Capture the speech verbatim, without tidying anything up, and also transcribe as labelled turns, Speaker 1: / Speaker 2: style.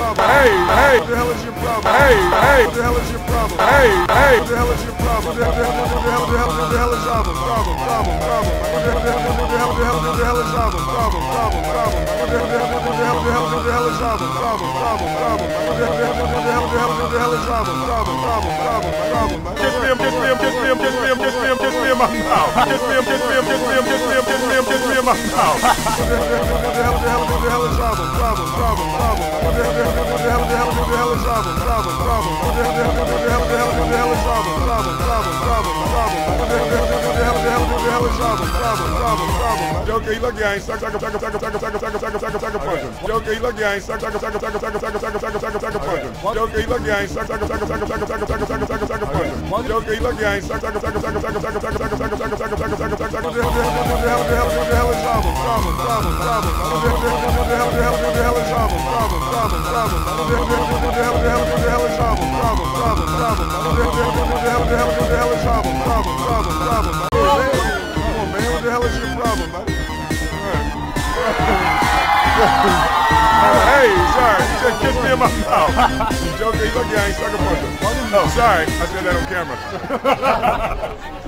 Speaker 1: problem? Hey, hey, what the hell is your problem? Hey, hey, what the hell is your problem? Hey, hey, what the hell is your problem? What the hell, what the hell, what the hell, what the hell is your problem? Problem, problem, problem. What the hell, what the hell, what the hell, what the hell is your problem? Problem, problem, problem. What the hell, what the hell, what the hell, what the hell is your problem? Problem, problem, problem. What the hell, what the hell, what the hell, what the hell is your problem? Problem, problem, problem, problem. Kiss me, kiss me, kiss me, kiss me, kiss me, kiss me in my mouth. Kiss me, kiss me, kiss me, kiss me, kiss me, kiss me in my mouth. What the hell, what the hell, what the hell, what the hell is your problem? Problem, problem, problem. What the hell, what the hell, what the hell, what the hell is your problem? Problem, problem. What the hell, what the hell, what the hell, what the hell is your problem? Problem, problem, problem, problem. What the hell, what the hell, what the hell, what the hell is your problem? Problem, problem, problem. Joker, you lucky I ain't suck, suck, suck, suck, suck, suck, suck, suck, suck, suck, suck, suck, punch him. Joker, you lucky I ain't suck, suck, suck, suck, suck, suck, suck, suck, suck, suck, suck, punch him. Joker, you lucky I ain't suck, suck, suck, suck, suck, suck, suck, suck, suck, suck, suck, punch him. Joker, you lucky I ain't suck, suck, suck, suck, suck, suck, suck, suck, suck, suck, suck, suck, suck, suck, suck, suck. What the hell, what the hell, what the hell, what the hell is problem? Problem, problem, problem. What the hell, what the hell, what the hell, what the hell is problem? Problem, problem, problem. What the hell, what the hell, what the hell, what the hell is problem? Problem, problem, problem. What the hell, what the hell, what the hell, what the hell is problem? Problem, problem, problem. Come on, man, what the hell is your problem, man? Hey, sorry, you said kiss me in my mouth. Joker, you lucky I ain't sucker puncher. Oh, sorry, I said that on camera.